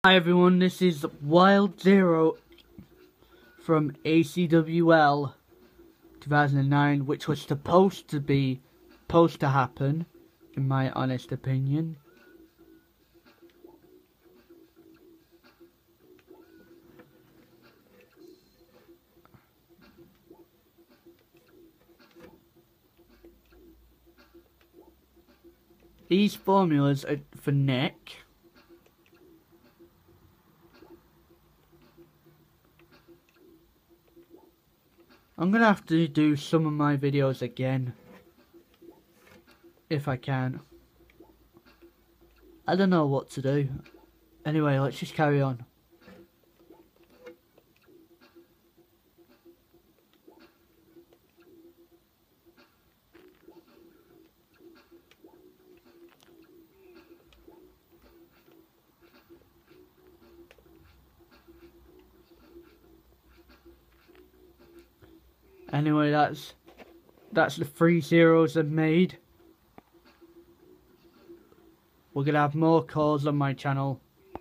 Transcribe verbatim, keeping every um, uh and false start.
Hi everyone, this is Wild Zero from A C W L two thousand nine, which was supposed to be, supposed to happen, in my honest opinion. These formulas are for Nick. I'm gonna have to do some of my videos again, if I can. I don't know what to do. Anyway, let's just carry on. Anyway, that's that's the three zeros I've made. We're gonna have more calls on my channel.